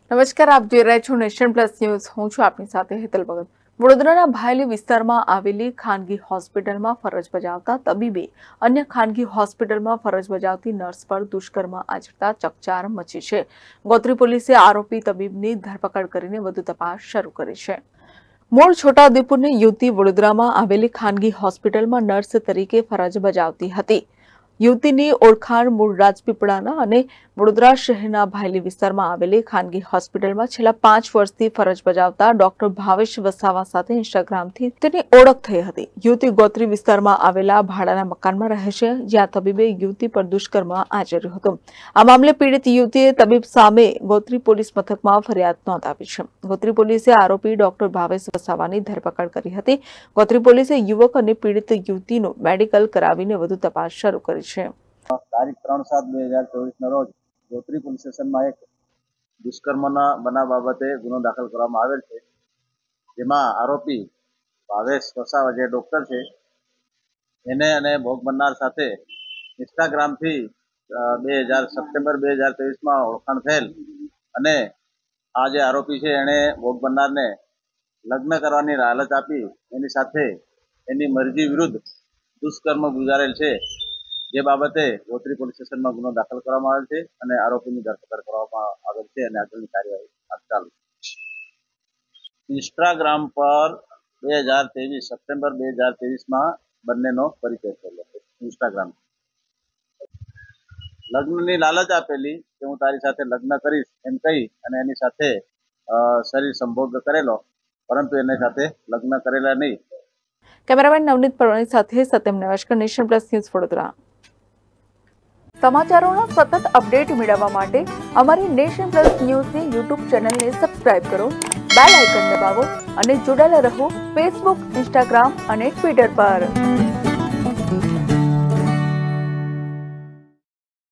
નમસ્કાર, આપ જોઈ રહ્યા છો નેશન પ્લસ ન્યૂઝ। હું છું આપની સાથે હેતલ ભગત। વડોદરાના ભાયલી વિસ્તારમાં આવેલી ખાનગી હોસ્પિટલમાં ફરજ બજાવતા તબીબે અન્ય ખાનગી હોસ્પિટલમાં ફરજ બજાવતી નર્સ પર દુષ્કર્મ આચરતા ચકચાર મચી છે। ગોત્રી પોલીસે આરોપી તબીબની ધરપકડ કરીને વધુ તપાસ શરૂ કરી છે। મૂળ છોટાઉદેપુરની યુવતી વડોદરામાં આવેલી ખાનગી હોસ્પિટલમાં નર્સ તરીકે ફરજ બજાવતી હતી। યુવતીની ઓળખાણ મૂળ રાજપીપળાના અને વડોદરા શહેરના ભાયલી વિસ્તારમાં આવેલી ખાનગી હોસ્પિટલમાં છેલ્લા 5 વર્ષથી ફરજ બજાવતા ડોક્ટર ભાવેશ વસાવા સાથે ઇન્સ્ટાગ્રામથી તેની ઓળખ થઈ હતી। યુવતી ગોત્રી વિસ્તારમાં આવેલા ભાડાના મકાનમાં રહે છે, જ્યાં તબીબે યુવતી પર દુષ્કર્મ આચર્યું હતું। આ મામલે પીડિત યુવતીએ તબીબ સામે ગોત્રી પોલીસ મથકમાં ફરિયાદ નોંધાવી છે। ગોત્રી પોલીસે આરોપી ડોક્ટર ભાવેશ વસાવાની ધરપકડ કરી હતી। ગોત્રી પોલીસે યુવક અને પીડિત યુવતીનું મેડિકલ કરાવીને વધુ તપાસ શરૂ કરી છે। તારીખ 3/7/2024 રોજ ગોત્રી પોલીસ સ્ટેશનમાં એક દુષ્કર્મના બનાવ બાબતે ગુનો દાખલ કરવામાં આવેલ છે, જેમાં આરોપી ભાવેશ વસાવા જે ડોક્ટર છે એને અને ભોગ બનનાર સાથે ઇન્સ્ટાગ્રામથી સપ્ટેમ્બર 2023માં ઓળખાણ થયેલ અને આ જે આરોપી છે એણે ભોગ બનનારને લગ્ન કરવાની લાલચ આપી એની સાથે એની મરજી વિરુદ્ધ દુષ્કર્મ ગુજારેલ છે। જે બાબતે ગોત્રી પોલીસ સ્ટેશનમાં ગુનો દાખલ કરવામાં આવેલ છે અને આરોપીની ધરપકડ કરવામાં આવેલ છે અને આગળની કાર્યવાહી ચાલુ છે। ઇન્સ્ટાગ્રામ પર સપ્ટેમ્બર 2023માં બંનેનો પરિચય થયેલો ઇન્સ્ટાગ્રામ લગ્નની લાલચ આપેલી કે હું તારી સાથે લગ્ન કરીશ એમ કહી અને એની સાથે શરીર સંભોગ કરેલો, પરંતુ એની સાથે લગ્ન કરેલા નહીં। કેમેરામેન નવનીત પરવાની સાથે સત્યમ નમસ્કાર, નેશન પ્લસ ન્યૂઝ વડોદરા। સમાચારોના સતત અપડેટ મેળવવા માટે અમારી નેશન પ્લસ ન્યૂઝની યુટ્યુબ ચેનલને સબસ્ક્રાઇબ કરો, બેલ આઇકન દબાવો અને જોડાયેલા રહો ફેસબુક, ઇન્સ્ટાગ્રામ અને ટ્વિટર પર।